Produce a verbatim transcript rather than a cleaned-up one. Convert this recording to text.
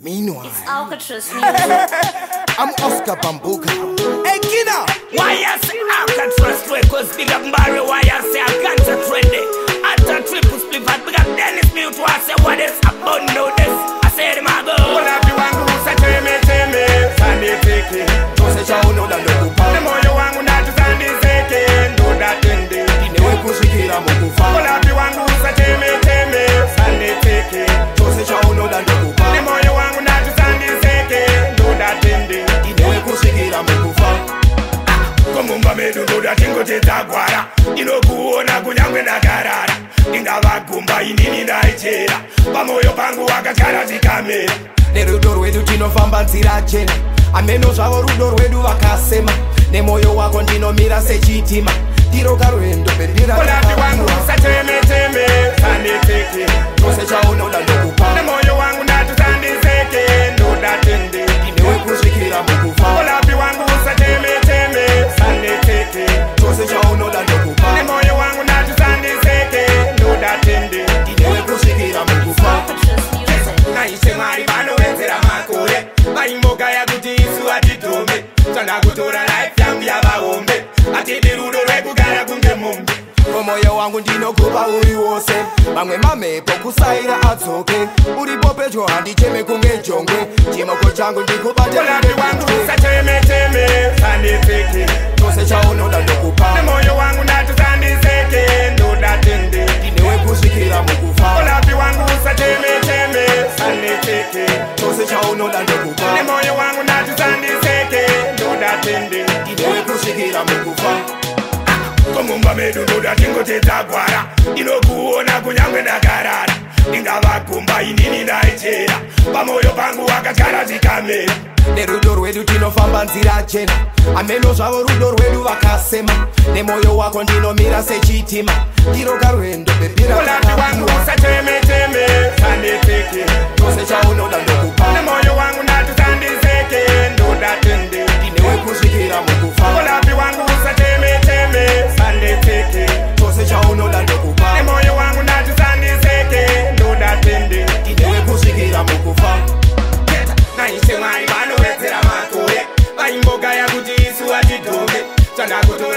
Meanwhile, it's Alcatraz. I'm Oscar Pambuka Ft Kinnah. Why I say Alcatraz records, big up Barry, why I say Alcatraz trendy. After triple split, but big up Dennis Mute, I say what is about know this. I said my girl. All of you want to say cheme, cheme, Sunday taking. Don't say you know that no The more you want to Sunday taking, do that in the. Inewe kushikira mukufa. All of you want to say cheme, cheme, Sunday taking. Don't say you know that no The more you want to Sunday taking, do that in the. Inewe kushikira mukufa. Komumba medu do that ingo tetagwara. Inokuona kunyangwe ndagarara. Ndingavagumba inini ndaichera. Pamoyo pangu wakagara zikamera. Nerudo rwedu tinofamba nzira chena. Ameno zvavo rudo rwedu vakasema. Nemoyo wako ndinomira sechitima. Ndiroka rwendo bendera. Olapi wangu usacheme cheme, Sunday taking. Chose chaunoda ndokupa. Nemoyo wangu ndatu Sunday taking, do that in the. Inewe kushikira mukufa. Olapi wangu usacheme cheme, Sunday taking. Chose chaunoda ndokupa. Nemoyo wangu ndatu Sunday taking, do that in the. Inewe kushikira mukufa. Alcatraz music. Naishe mari vanovenzera makore. Vaimboka yakuti isu atitome. Tanda kutora life yangu yavahombe. Atidi rudo rwekugara kunge mumbi. Moyo wangu ndinokupa uri wose. Mamwe mamepo kusaira atsoke. Uripo pedyo handicheme kunge jongwe. Chimoko changu ndikubate. Olapi wangu usacheme cheme, Sunday taking. Chose chaunoda ndokupa. Nemoyo wangu ndatu Sunday taking, do that in the. Inewe kushikira mukufa. Olapi wangu usacheme cheme, Sunday taking. Chose chaunoda ndokupa. Nemoyo wangu ndatu Sunday taking, do that in the. Inewe kushikira mukufa. Komumba medu do that ingo tetagwara. Inokuona kunyangwe ndagarara. Ndingavagumba inini ndaichera. Pamoyo pangu wakagara zikamera. Nerudo rwedu tinofamba nzira chena. Ameno zvavo rudo rwedu vakasema. Nemoyo wako ndinomira sechitima. Ndiroka rwendo bebira. Olapi wangu usacheme cheme, Sunday taking. Chose chaunoda ndokupa. Nemoyo wangu ndatu Sunday taking, do that in the. Inewe kushikira mukufa. Olapi wangu usacheme cheme, Sunday taking. Chose chaunoda ndokupa. Nemoyo wangu ndatu Sunday taking, do that in the. Inewe kushikira mukufa. Naishe mari vanovenzera makore. Vaimboka yakuti isu atitome. Tanda kutora